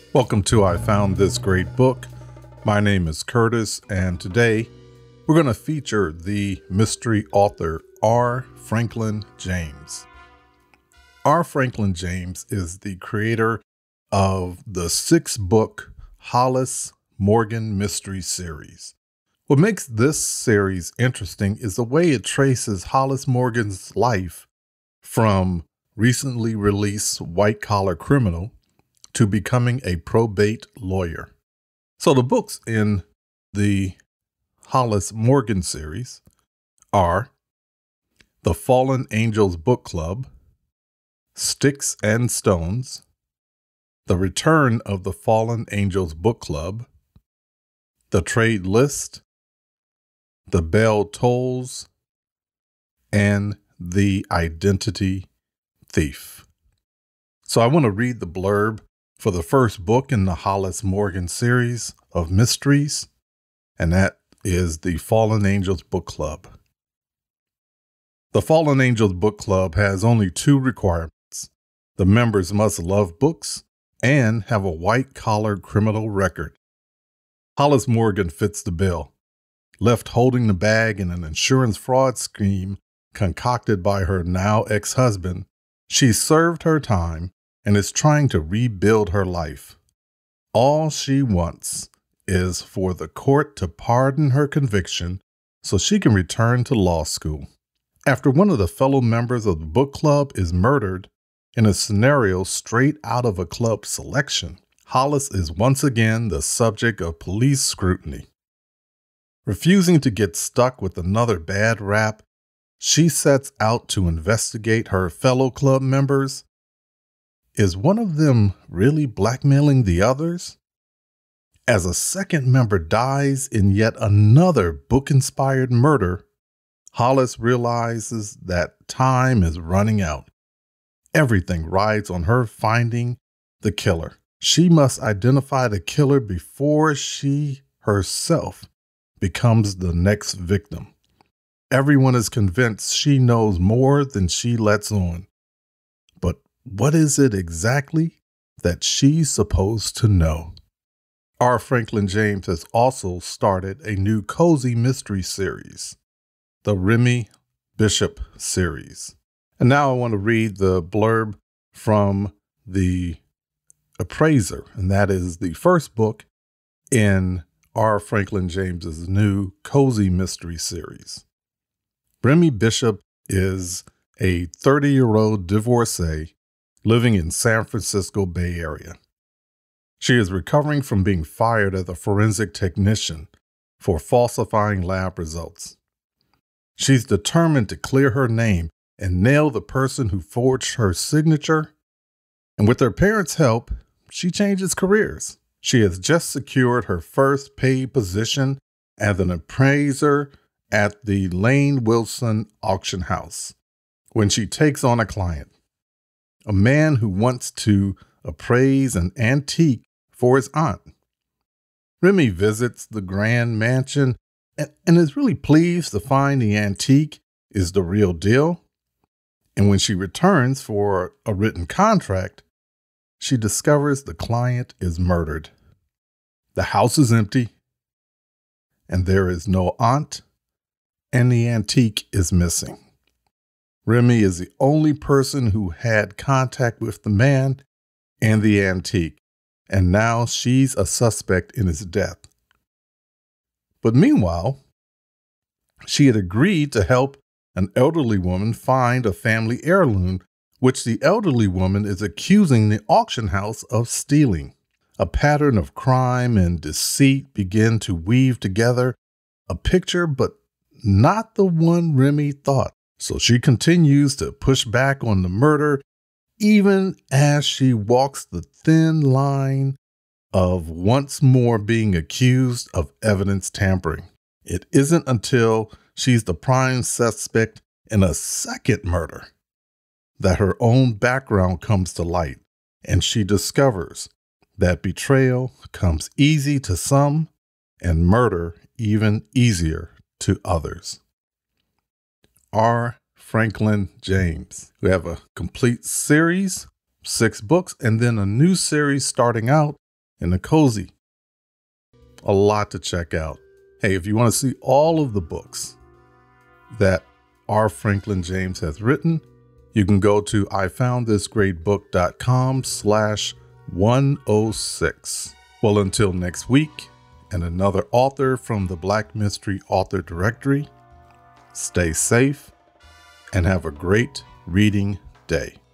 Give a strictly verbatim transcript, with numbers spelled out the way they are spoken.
Welcome to I Found This Great Book. My name is Curtis, and today we're going to feature the mystery author R. Franklin James. R. Franklin James is the creator of the six-book Hollis Morgan mystery series. What makes this series interesting is the way it traces Hollis Morgan's life from recently released white-collar criminal to becoming a probate lawyer. So the books in the Hollis Morgan series are The Fallen Angels Book Club, Sticks and Stones, The Return of the Fallen Angels Book Club, The Trade List, The Bell Tolls, and The Identity Thief. So I want to read the blurb for the first book in the Hollis Morgan series of mysteries, and that is The Fallen Angels Book Club. The Fallen Angels Book Club has only two requirements. The members must love books and have a white-collar criminal record. Hollis Morgan fits the bill. Left holding the bag in an insurance fraud scheme concocted by her now ex-husband, she served her time and is trying to rebuild her life. All she wants is for the court to pardon her conviction so she can return to law school. After one of the fellow members of the book club is murdered in a scenario straight out of a club selection, Hollis is once again the subject of police scrutiny. Refusing to get stuck with another bad rap, she sets out to investigate her fellow club members. Is one of them really blackmailing the others? As a second member dies in yet another book-inspired murder, Hollis realizes that time is running out. Everything rides on her finding the killer. She must identify the killer before she herself becomes the next victim. Everyone is convinced she knows more than she lets on. But what is it exactly that she's supposed to know? R. Franklin James has also started a new cozy mystery series, the Remy Bishop series. And now I want to read the blurb from the Appraiser, and that is the first book in R. Franklin James's new cozy mystery series. Remy Bishop is a thirty-year-old divorcee living in San Francisco Bay Area. She is recovering from being fired as a forensic technician for falsifying lab results. She's determined to clear her name and nail the person who forged her signature, and with her parents' help, she changes careers. She has just secured her first paid position as an appraiser at the Lane Wilson auction house when she takes on a client, a man who wants to appraise an antique for his aunt. Remy visits the grand mansion and, and is really pleased to find the antique is the real deal. And when she returns for a written contract, she discovers the client is murdered. The house is empty, and there is no aunt, and the antique is missing. Remy is the only person who had contact with the man and the antique, and now she's a suspect in his death. But meanwhile, she had agreed to help an elderly woman find a family heirloom, which the elderly woman is accusing the auction house of stealing. A pattern of crime and deceit begin to weave together a picture, but not the one Remy thought. So she continues to push back on the murder, even as she walks the thin line of once more being accused of evidence tampering. It isn't until she's the prime suspect in a second murder that her own background comes to light, and she discovers that betrayal comes easy to some and murder even easier to others. R. Franklin James. We have a complete series, six books, and then a new series starting out and a cozy. A lot to check out. Hey, if you want to see all of the books that R. Franklin James has written, you can go to I found this great book dot com slash one oh six. Well, until next week and another author from the Black Mystery Author Directory, stay safe and have a great reading day.